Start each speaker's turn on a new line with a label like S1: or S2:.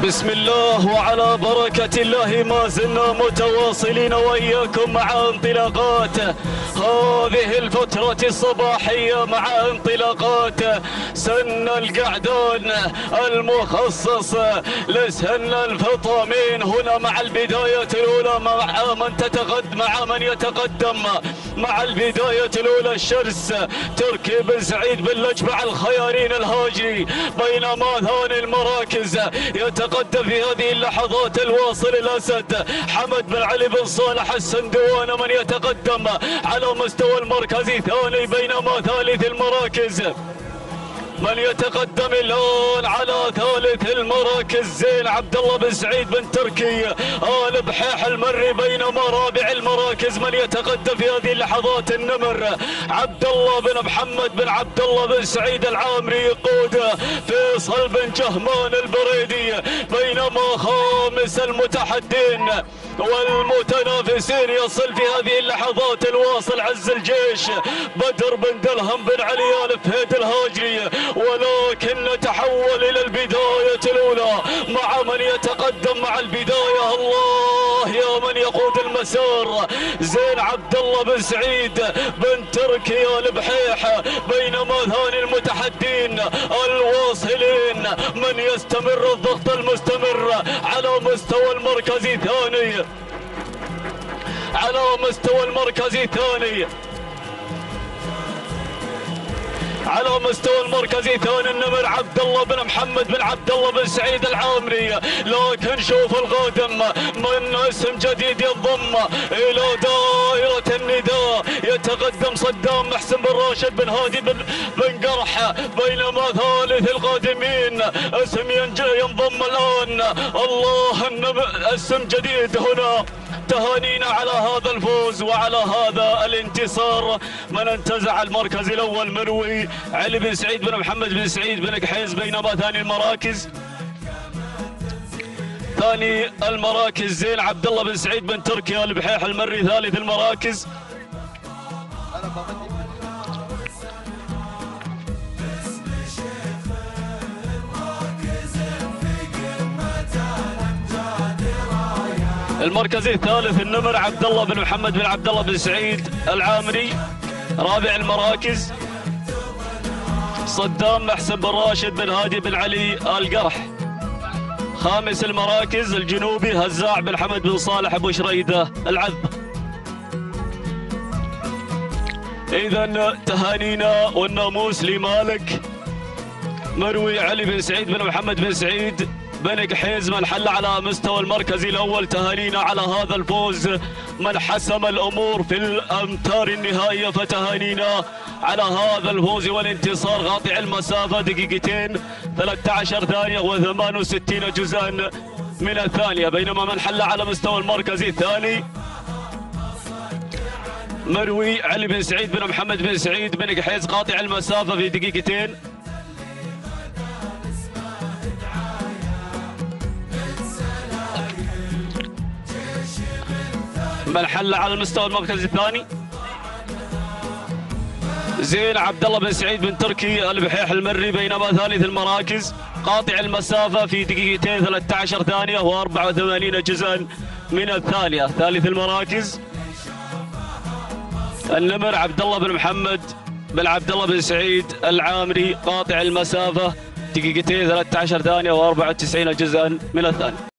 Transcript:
S1: بسم الله وعلى بركة الله ما زلنا متواصلين وإياكم مع انطلاقات هذه الفترة الصباحية، مع انطلاقات سن القعدان المخصص لسن الفطامين هنا مع البداية الأولى مع من يتقدم مع البداية الأولى الشرس تركي بن سعيد بن لجبع الخيارين الهاجري، بينما ثاني المراكز يتقدم في هذه اللحظات الواصل الأسد حمد بن علي بن صالح السندوان من يتقدم على مستوى المركز الثاني، بينما ثالث المراكز من يتقدم الآن على ثالث المراكز زين عبد الله بن سعيد بن تركي آل بحيح المري، بينما رابع المراكز من يتقدم في هذه اللحظات النمر عبد الله بن محمد بن عبد الله بن سعيد العامري يقود فيصل بن جهمان البريدي، بينما خامس المتحدين والمتنافسين يصل في هذه اللحظات الواصل عز الجيش بدر بن دلهم بن علي آل فهيد الهاجري، ولكن نتحول إلى البداية الأولى مع من يتقدم مع البداية الله يا من يقود المسار زين عبد الله بن سعيد بن تركي آل بحيح، بينما ثاني المتحدين الواصلين من يستمر الضغط المستمر على مستوى المركز الثاني على مستوى المركز الثاني النمر عبد الله بن محمد بن عبد الله بن سعيد العامري، لكن شوف القادم من اسم جديد ينضم الى دائرة النداء يتقدم صدام محسن بن راشد بن هادي بن قرح، بينما ثالث القادمين اسم ينضم الان الله اسم جديد هنا. تهانينا على هذا الفوز وعلى هذا الانتصار. من انتزع المركز الاول مروي علي بن سعيد بن محمد بن سعيد بن قحيز، بينما ثاني المراكز زين عبد الله بن سعيد بن تركي آل بحيح المري. ثالث المراكز المركز الثالث النمر عبد الله بن محمد بن عبد الله بن سعيد العامري. رابع المراكز صدام محسن بن راشد بن هادي بن علي القرح. خامس المراكز الجنوبي هزاع بن حمد بن صالح ابو شريده العذبه. اذا تهانينا والناموس لمالك مروي علي بن سعيد بن محمد بن سعيد بن قحيز من حل على مستوى المركز الاول. تهانينا على هذا الفوز من حسم الامور في الامتار النهائيه، فتهانينا على هذا الفوز والانتصار قاطع المسافه دقيقتين 13 ثانيه و68 جزءا من الثانيه، بينما من حل على مستوى المركز الثاني مروي علي بن سعيد بن محمد بن سعيد بن قحيز قاطع المسافه في دقيقتين. من حل على المستوى المركز الثاني زين عبد الله بن سعيد بن تركي آل بحيح المري، بينما ثالث المراكز قاطع المسافه في دقيقتين 13 ثانيه و84 جزءا من الثانيه. ثالث المراكز النمر عبد الله بن محمد بن عبد الله بن سعيد العامري قاطع المسافه دقيقتين 13 ثانيه و94 جزءا من الثانيه.